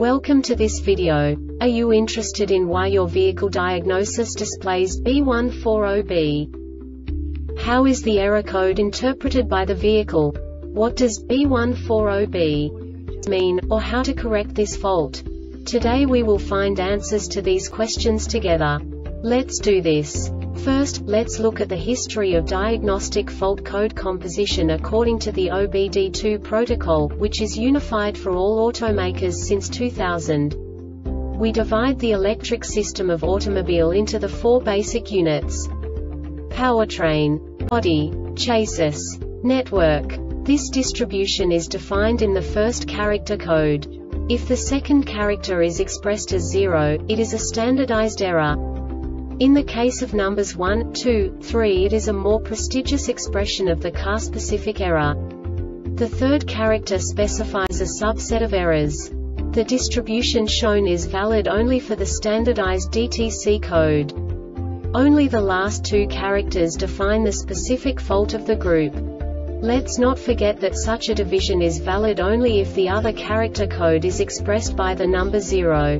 Welcome to this video. Are you interested in why your vehicle diagnosis displays B140B? How is the error code interpreted by the vehicle? What does B140B mean, or how to correct this fault? Today we will find answers to these questions together. Let's do this. First, let's look at the history of diagnostic fault code composition according to the OBD2 protocol, which is unified for all automakers since 2000. We divide the electric system of automobile into the four basic units: powertrain, body, chassis, network. This distribution is defined in the first character code. If the second character is expressed as 0, it is a standardized error. In the case of numbers 1, 2, 3, it is a more prestigious expression of the car-specific error. The third character specifies a subset of errors. The distribution shown is valid only for the standardized DTC code. Only the last two characters define the specific fault of the group. Let's not forget that such a division is valid only if the other character code is expressed by the number 0.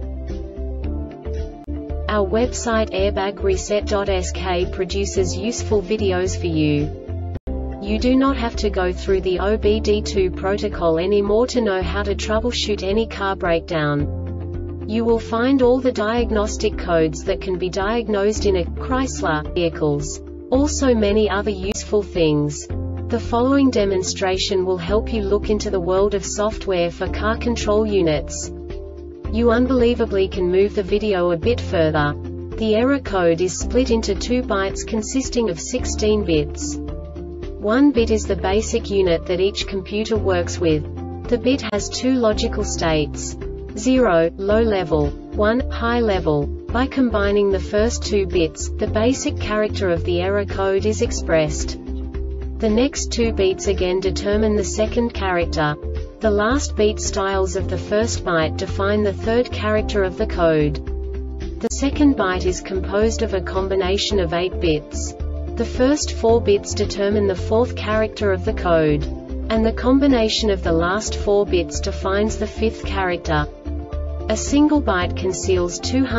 Our website airbagreset.sk produces useful videos for you. You do not have to go through the OBD2 protocol anymore to know how to troubleshoot any car breakdown. You will find all the diagnostic codes that can be diagnosed in a Chrysler vehicles. Also many other useful things. The following demonstration will help you look into the world of software for car control units. You unbelievably can move the video a bit further. The error code is split into 2 bytes consisting of 16 bits. 1 bit is the basic unit that each computer works with. The bit has 2 logical states: 0, low level, 1, high level. By combining the first 2 bits, the basic character of the error code is expressed. The next 2 beats again determine the second character. The last beat styles of the first byte define the third character of the code. The second byte is composed of a combination of 8 bits. The first 4 bits determine the fourth character of the code. And the combination of the last 4 bits defines the fifth character. A single byte conceals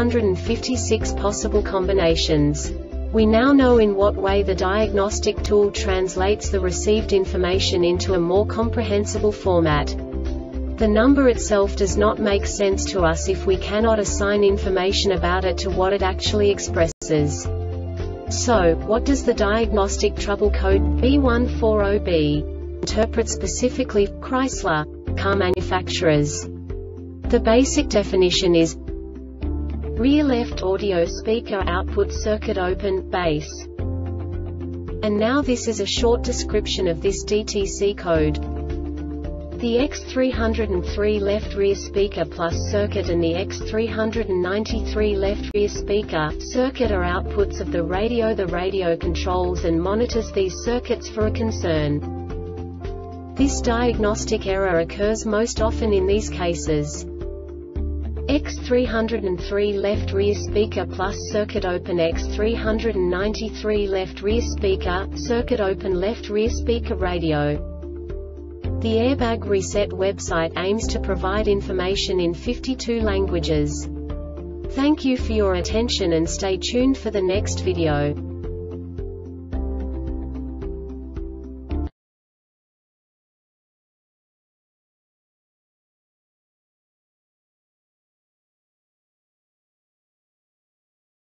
256 possible combinations. We now know in what way the diagnostic tool translates the received information into a more comprehensible format. The number itself does not make sense to us if we cannot assign information about it to what it actually expresses. So, what does the diagnostic trouble code B140B interpret specifically for Chrysler car manufacturers? The basic definition is rear left audio speaker output circuit open, base. And now this is a short description of this DTC code. The X303 left rear speaker plus circuit and the X393 left rear speaker circuit are outputs of the radio. The radio controls and monitors these circuits for a concern. This diagnostic error occurs most often in these cases: X303 left rear speaker plus circuit open, X393 left rear speaker, circuit open, left rear speaker radio. The Airbag Reset website aims to provide information in 52 languages. Thank you for your attention and stay tuned for the next video.